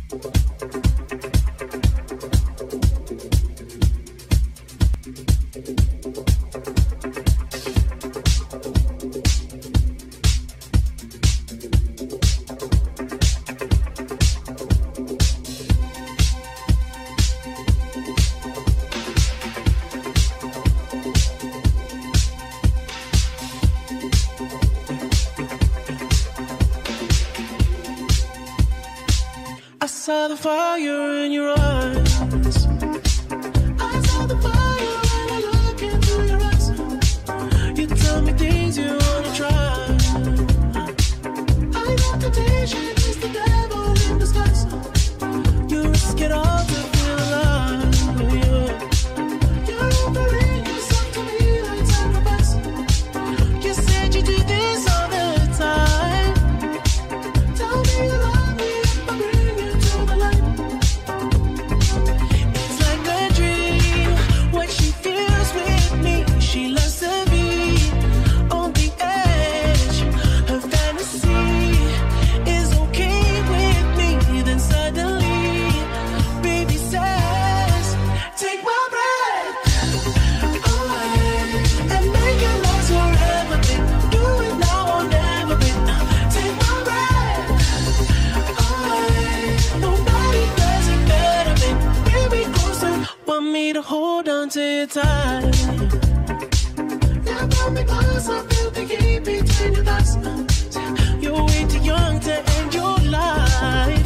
I saw the fire in your eyes. I saw the fire when I look into your eyes. You tell me things you wanna try. I know temptation is the devil in disguise. You risk it all to feel alive. You're offering yourself to me like sacrifice. You said you do this all the time. Tell me you love me if I bring you to the light. It's like a dream what she feels with me. She loves to be on the edge. Her fantasy is okay with me. Then suddenly, baby says, take my breath away and make it last forever. Do it now or never. Take my breath away. Nobody does it better. Bring me closer. Want me to hold on to you tight. Yeah, pull me closer. Feel the heat between your thighs. You're way too young to end your life.